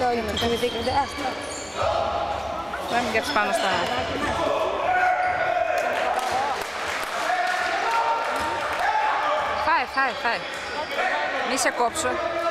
Δεν κάτσεις πάνω στα... Φάει. Μη σε κόψω.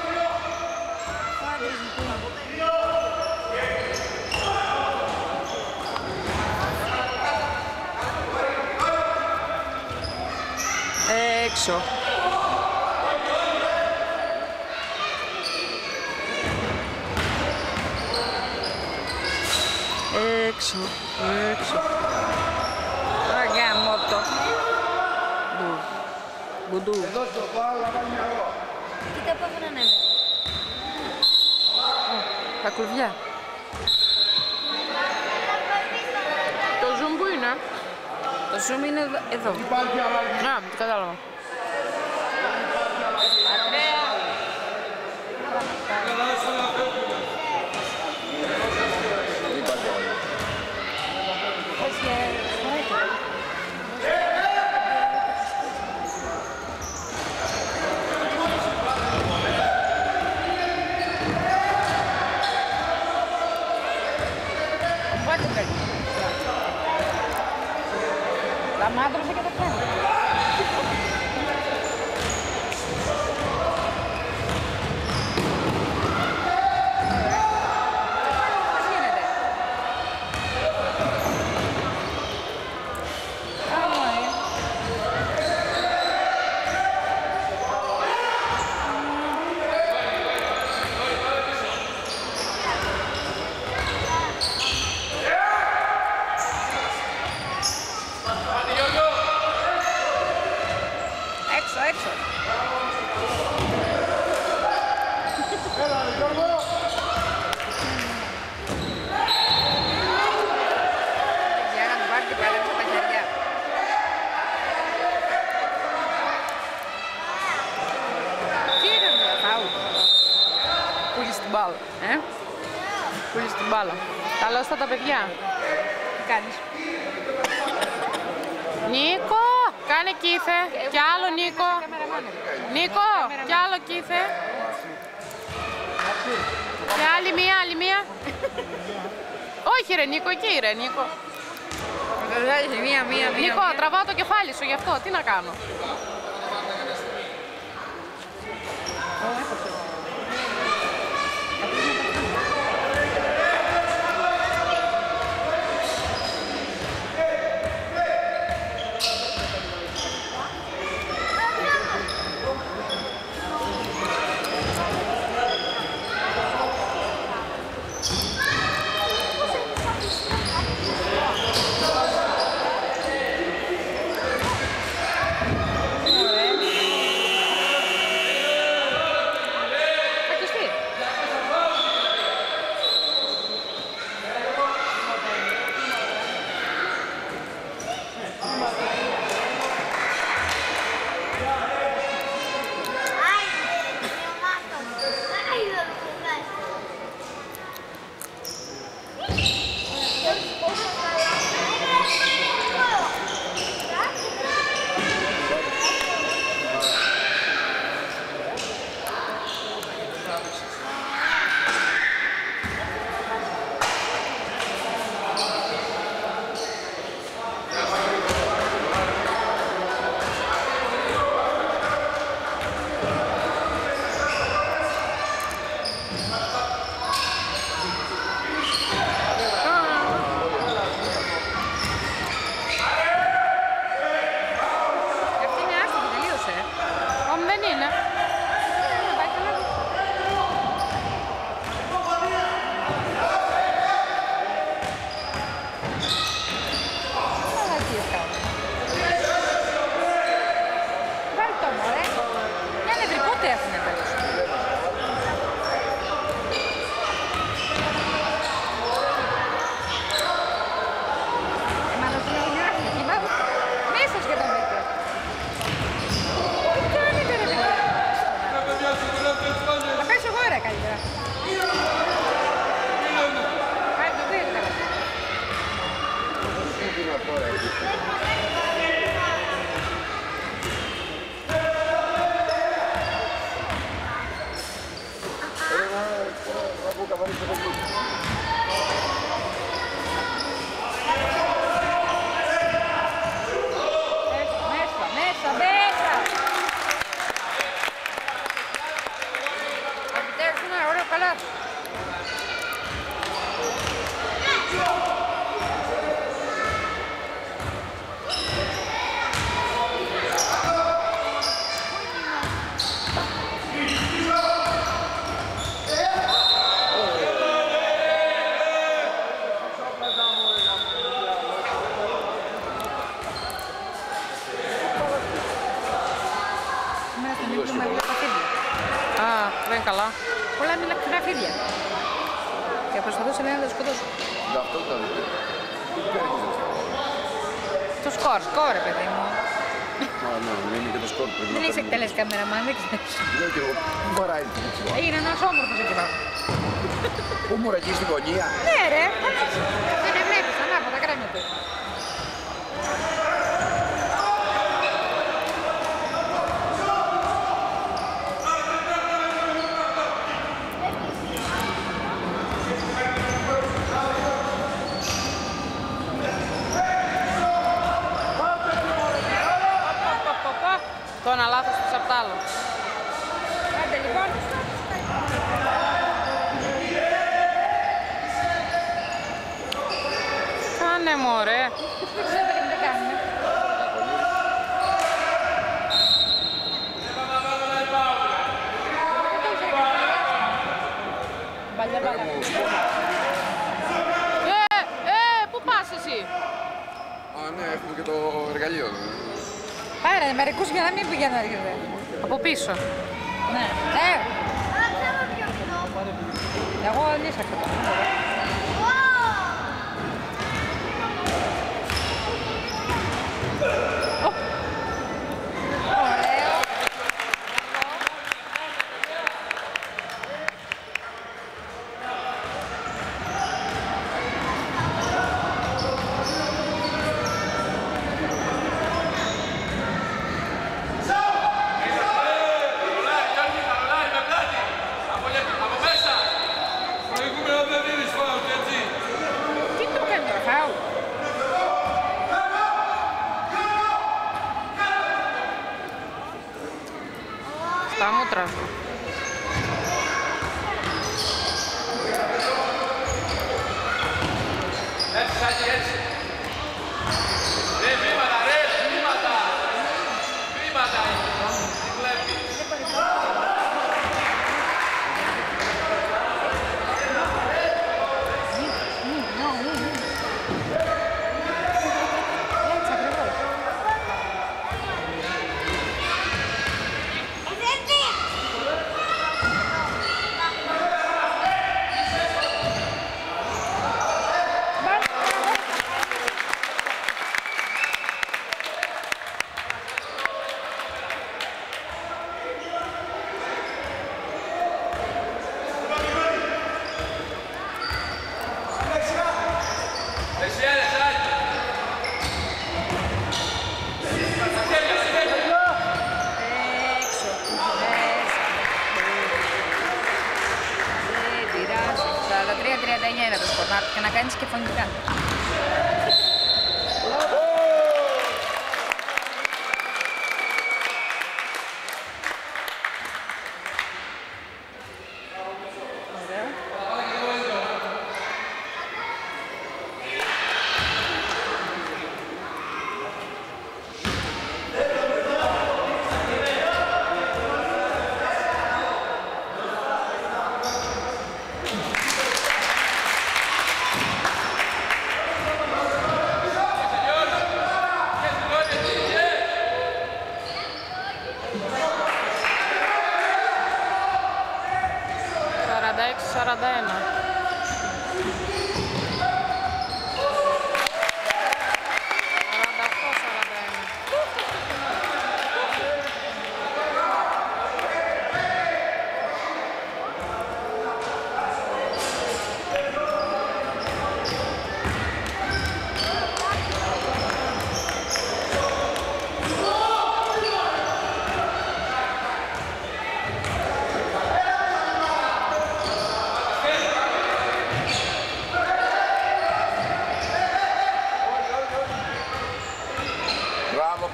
Έξω. Έξω. Αγαμώτο. Μπουντού. Κοίτα πώς να ανέβει. Τα κλουβιά. Το zoom που είναι? Το zoom είναι εδώ. Α, κατάλαβα. Τα μάντρωσε και τα κάνει. Πώς γίνεται? Έξω. Για να του πάρει και πάλι από τα χέρια. Τι έκανε φάου? Πούλησε την μπάλα. Πούλησε την μπάλα. Καλώς τα παιδιά. Τι κάνεις? Νίκο, κάνε κήθε. Κι άλλο Νίκο. Νίκο, κι άλλο κήθε. Και άλλη μία. Όχι ρε Νίκο, εκεί ρε Νίκο. Μία. Νίκο, τραβάω το κεφάλι σου γι' αυτό. Τι να κάνω? Μέσα! Επιτέλους ένα ωραίο καλάθι. Δεν καλά. Πολλά μελακτικά φίδια. Και προσπαθούσε να τα σκοτώσω. Αυτό το δείτε. Το σκορ, ρε παιδί μου. Α, ναι, είναι και το σκορ πρέπει να Δεν έχεις παίρνουμε. εκτελέσει καμεραμάν, δεν ξέρεις. Λέω και εγώ, μου βαράει το δεξιό. Είναι ένας όμορφος εκεί πάνω. Πού μου εκεί στην γωνία. Ναι ρε, δεν βλέπεις, ανάποδα κρέμεται. Το ένα λάθος του απ' τ' άλλο. Άντε λοιπόν. Κάνε μωρέ. Δεν ξέρω τι να κάνουμε. Μπαλιά. Πού πας εσύ? Α, ναι, έχουμε και το εργαλείο. Πάρε μερικούς για να μην πηγαίνουν αργότερα. Από πίσω. Ναι. Εγώ λύσα αυτό. Ωραίο. Τι το κάνει τώρα, φάουλ. Στα μούτρα σου. Έτσι. Ρε, βήματα, ρε, βήματα. Βήματα, τι βλέπεις. Έτσι ακριβώς. Δεξιά, δεξιά. Έξω, μέσα. Δεν πειράζει. 43-39 είναι το σκορ. Και να κάνεις και φωνικά.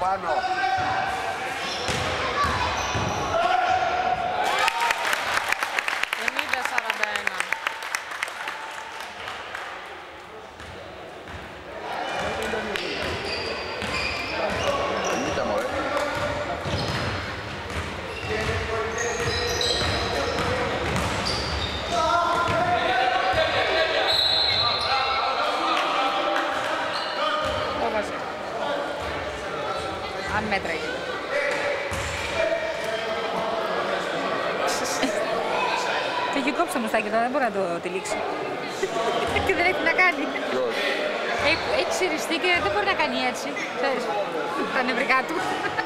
πάνω. Αν μέτραγε. Το έχει κόψει το μουστάκι τώρα, δεν μπορεί να το τυλίξει. Και δεν έχει να κάνει. Έχει ξυριστεί και δεν μπορεί να κάνει έτσι. Ξέρεις, τα νευρικά του.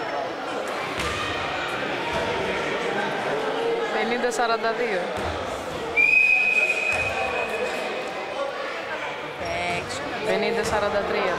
50-42. Έξω. 50-43.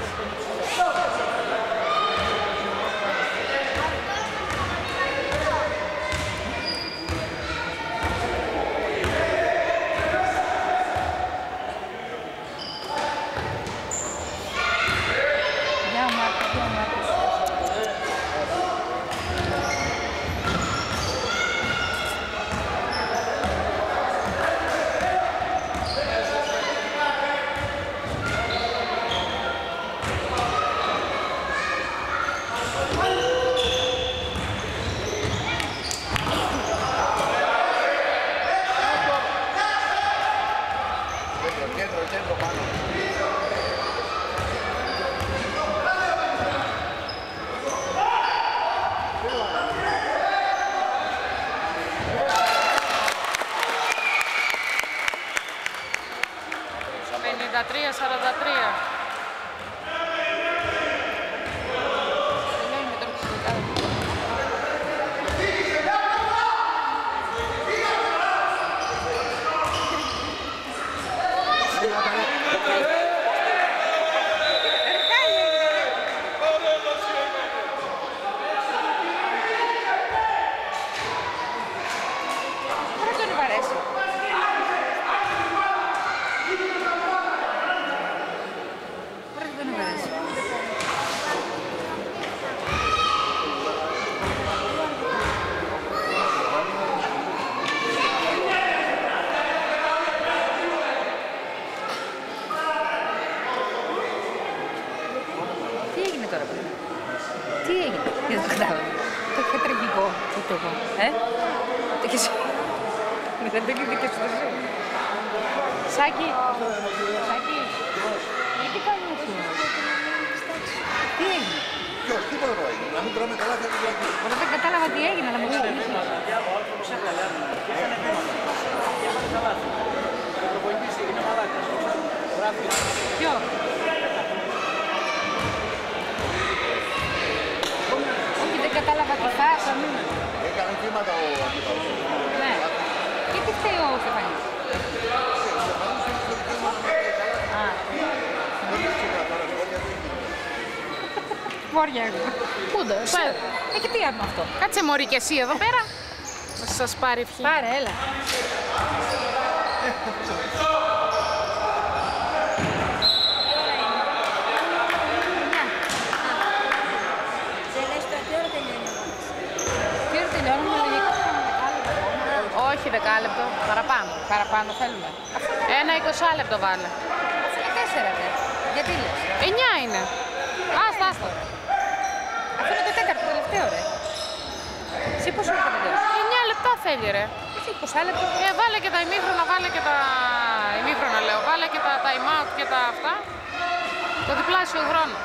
Κέντρο πάνω. Τι έγινε, δεν το κατάλαβα. Το είχε τραγικό, ούτε εγώ. Το είχε... Δεν το είχε και στο ζωή. Σάκη, γιατί κάνει έτσι. Τι έγινε. Ποιος, τίποτα το έγινε. Να μην τρώμε καλά θα το πει. Όταν δεν κατάλαβα τι έγινε, αλλά μου εξηγήσεις. Ποιο. Όχι, δεν κατάλαβα τι φάση. Έκανε βήματα ο αντίπαλος. Ναι. Και τι φταίει ο Στεφανής. Βόρεια εγώ. Πούντο, Και τι άμα αυτό. κάτσε μωρή και εσύ εδώ πέρα. Να σας πάρει ευχή. Πάρε, έλα. Όχι δεκάλεπτο, παραπάνω. Παραπάνω θέλουμε. Ένα 20 λεπτό βάλε. Αυτό είναι 4 ρε. Γιατί λες. 9 είναι. Άστα, άστα. Αυτό είναι το τέταρτο τελευταίο ρε. Εσύ πόσο είναι το τελευταίο. 9 λεπτά θέλει ρε. Εσύ 20 λεπτό. Βάλε και τα ημίχρονα, βάλε και τα... ημίχρονα λέω, βάλε και τα time out και τα αυτά. Το διπλάσιο χρόνο.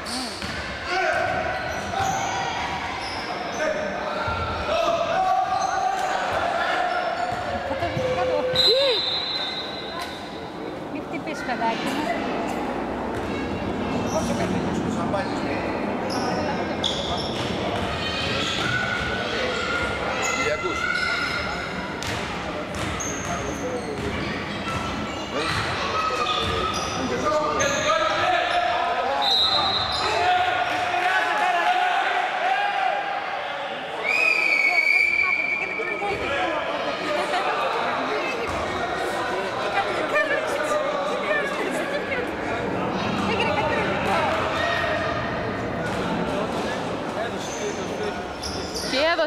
Μην χτυπήσεις παιδάκι μου. Πόσο περνήνεις το σαμπάνι. Κυριακούς.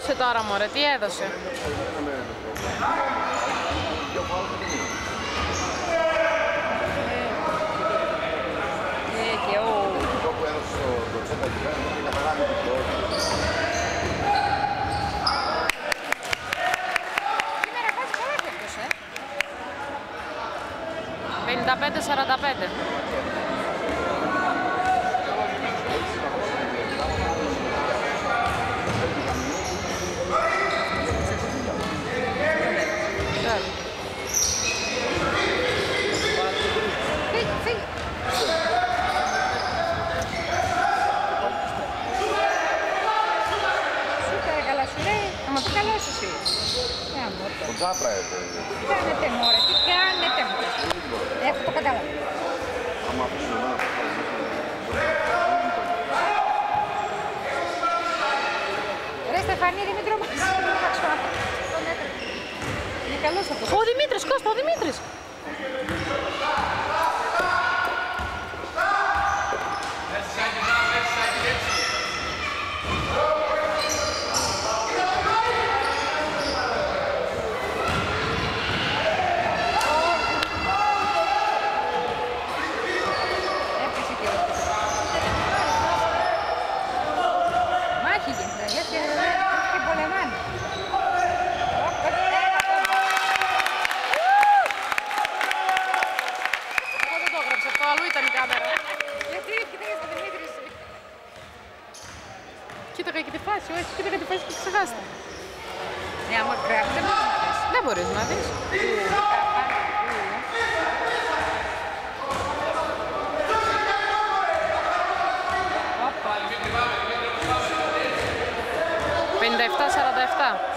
έδωσε τώρα μωρέ, τι έδωσε. Και ο... Αυτό που έδωσε το τσέτα εκεί πέρα είναι καθαρά με το πλώο. Σήμερα βάζει πολλά και αυτός, 55-45. Φύγει. Σούπερ καλά σου λέει, μα τι καλό σου εσύ. Το Τζάπρα Τι κάνετε μωρέ, τι κάνετε μωρέ. Έχω το κατάλαβα. άμα αφήσεις εμένα. Ρε Στεφανή, Δημήτρο μας. Είναι καλός αυτός. Ο Δημήτρης, Κώστα, ο Δημήτρης. Έπεσε και ο... Μάχη γίνεται, γιατί και πολεμάνε. Εγώ δεν το έγραψα αυτό, αλλού ήταν η κάμερα. Γιατί κοίταγες τον Δημήτρη εσύ. Κοίταγα και τη φάση, όχι, κοίταγα τη φάση και ξεχάστα. Ναι, άμα γράφει δεν μπορείς να δεις. Δεν μπορείς να δεις. Όπα. 57-47.